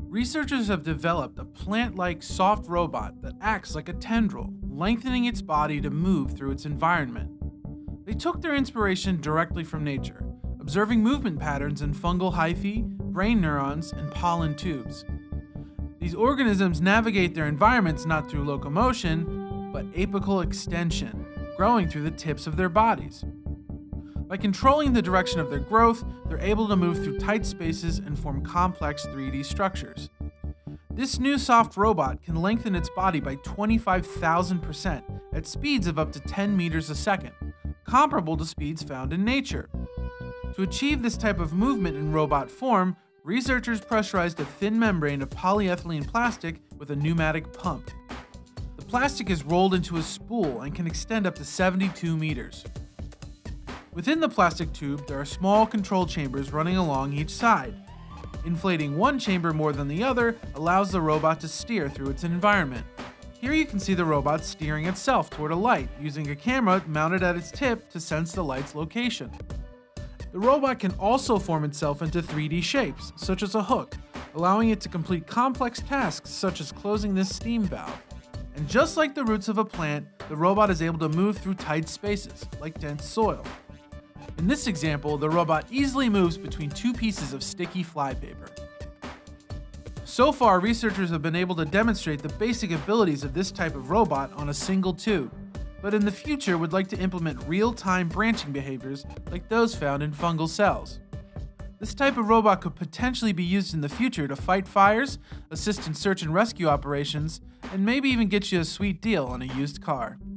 Researchers have developed a plant-like soft robot that acts like a tendril, lengthening its body to move through its environment. They took their inspiration directly from nature, observing movement patterns in fungal hyphae, brain neurons, and pollen tubes. These organisms navigate their environments not through locomotion, but apical extension, growing through the tips of their bodies. By controlling the direction of their growth, they're able to move through tight spaces and form complex 3D structures. This new soft robot can lengthen its body by 25,000% at speeds of up to 10 meters a second, comparable to speeds found in nature. To achieve this type of movement in robot form, researchers pressurized a thin membrane of polyethylene plastic with a pneumatic pump. The plastic is rolled into a spool and can extend up to 72 meters. Within the plastic tube, there are small control chambers running along each side. Inflating one chamber more than the other allows the robot to steer through its environment. Here you can see the robot steering itself toward a light, using a camera mounted at its tip to sense the light's location. The robot can also form itself into 3D shapes, such as a hook, allowing it to complete complex tasks such as closing this steam valve. And just like the roots of a plant, the robot is able to move through tight spaces, like dense soil. In this example, the robot easily moves between two pieces of sticky flypaper. So far, researchers have been able to demonstrate the basic abilities of this type of robot on a single tube, but in the future would like to implement real-time branching behaviors like those found in fungal cells. This type of robot could potentially be used in the future to fight fires, assist in search and rescue operations, and maybe even get you a sweet deal on a used car.